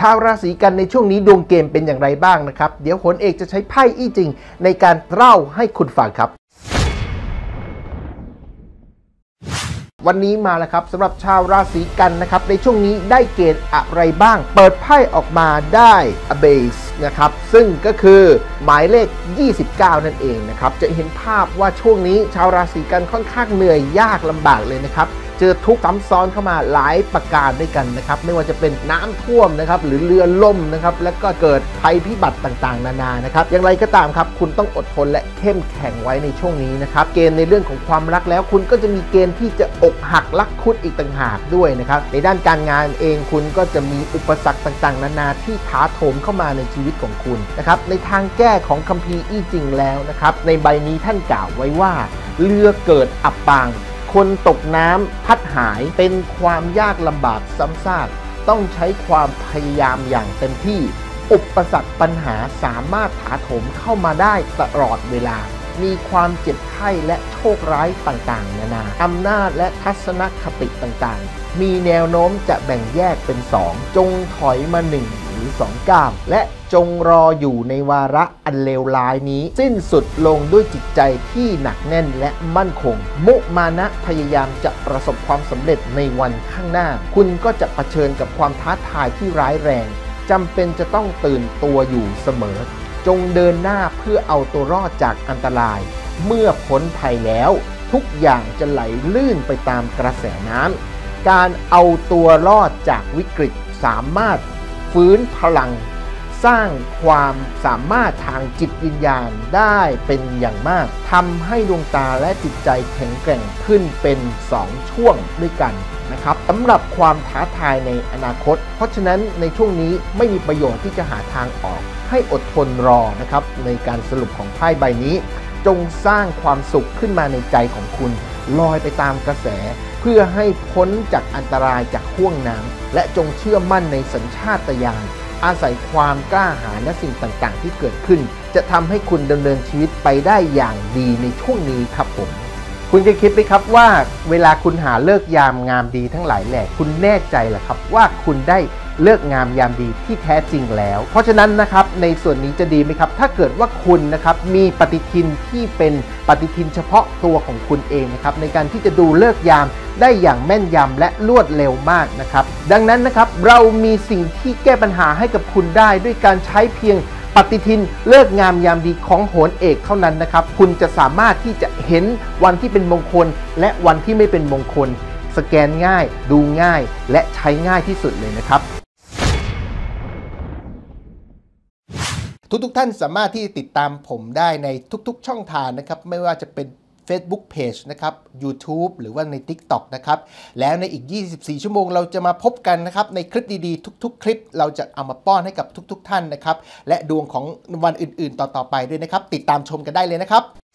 ชาวราศีกันในช่วงนี้ดวงเกมเป็นอย่างไรบ้างนะครับเดี๋ยวโหนเอกจะใช้ไพ่อี้จริงในการเล่าให้คุณฟังครับวันนี้มาแล้วครับสำหรับชาวราศีกันนะครับในช่วงนี้ได้เกณฑ์อะไรบ้างเปิดไพ่ออกมาได้อเบสนะครับซึ่งก็คือหมายเลข29นั่นเองนะครับจะเห็นภาพว่าช่วงนี้ชาวราศีกันค่อนข้างเหนื่อยยากลำบากเลยนะครับเจอทุกข์ซ้ำซ้อนเข้ามาหลายประการด้วยกันนะครับไม่ว่าจะเป็นน้ำท่วมนะครับหรือเรือล่มนะครับแล้วก็เกิดภัยพิบัติต่างๆนานานะครับอย่างไรก็ตามครับคุณต้องอดทนและเข้มแข็งไว้ในช่วงนี้นะครับเกณฑ์ในเรื่องของความรักแล้วคุณก็จะมีเกณฑ์ที่จะอกหักรักคุดอีกต่างหากด้วยนะครับในด้านการงานเองคุณก็จะมีอุปสรรคต่างๆนานาที่ถาโถมเข้ามาในชีวิตของคุณนะครับในทางแก้ของคัมภีร์อี้จริงแล้วนะครับในใบนี้ท่านกล่าวไว้ว่าเรือเกิดอับปางคนตกน้ำพัดหายเป็นความยากลำบากซ้ำซากต้องใช้ความพยายามอย่างเต็มที่อุปสรรคปัญหาสามารถถาโถมเข้ามาได้ตลอดเวลามีความเจ็บไข้และโชคร้ายต่างๆนานาอำนาจและทัศนคติต่างๆมีแนวโน้มจะแบ่งแยกเป็น2จงถอยมา1หรือ2ก้าวและจงรออยู่ในวาระอันเลวร้ายนี้สิ้นสุดลงด้วยจิตใจที่หนักแน่นและมั่นคงมุมานะพยายามจะประสบความสำเร็จในวันข้างหน้าคุณก็จะเผชิญกับความท้าทายที่ร้ายแรงจำเป็นจะต้องตื่นตัวอยู่เสมอจงเดินหน้าเพื่อเอาตัวรอดจากอันตรายเมื่อพ้นภัยแล้วทุกอย่างจะไหลลื่นไปตามกระแสน้ำการเอาตัวรอดจากวิกฤตสามารถฟื้นพลังสร้างความสามารถทางจิตวิญญาณได้เป็นอย่างมากทำให้ดวงตาและจิตใจแข็งแกร่งขึ้นเป็น2ช่วงด้วยกันนะครับสำหรับความท้าทายในอนาคตเพราะฉะนั้นในช่วงนี้ไม่มีประโยชน์ที่จะหาทางออกให้อดทนรอนะครับในการสรุปของไพ่ใบนี้จงสร้างความสุขขึ้นมาในใจของคุณลอยไปตามกระแสเพื่อให้พ้นจากอันตรายจากห้วงน้ำและจงเชื่อมั่นในสัญชาตญาณอาศัยความกล้าหาญและสิ่งต่างๆที่เกิดขึ้นจะทำให้คุณดำเนินชีวิตไปได้อย่างดีในช่วงนี้ครับผมคุณจะคิดไหมครับว่าเวลาคุณหาเลิกยามงามดีทั้งหลายแหล่คุณแน่ใจเหรอครับว่าคุณได้เลิกงามยามดีที่แท้จริงแล้วเพราะฉะนั้นนะครับในส่วนนี้จะดีไหมครับถ้าเกิดว่าคุณนะครับมีปฏิทินที่เป็นปฏิทินเฉพาะตัวของคุณเองนะครับในการที่จะดูเลิกยามได้อย่างแม่นยำและรวดเร็วมากนะครับดังนั้นนะครับเรามีสิ่งที่แก้ปัญหาให้กับคุณได้ด้วยการใช้เพียงปฏิทินเลิกงามยามดีของโหนเอกเท่านั้นนะครับคุณจะสามารถที่จะเห็นวันที่เป็นมงคลและวันที่ไม่เป็นมงคลสแกนง่ายดูง่ายและใช้ง่ายที่สุดเลยนะครับทุกท่านสามารถที่ติดตามผมได้ในทุกช่องทางนะครับไม่ว่าจะเป็น Facebook Page นะครับ YouTube หรือว่าใน TikTok นะครับแล้วในอีก24ชั่วโมงเราจะมาพบกันนะครับในคลิปดีๆทุกๆคลิปเราจะเอามาป้อนให้กับทุกท่านนะครับและดวงของวันอื่นๆต่อไปด้วยนะครับติดตามชมกันได้เลยนะครับ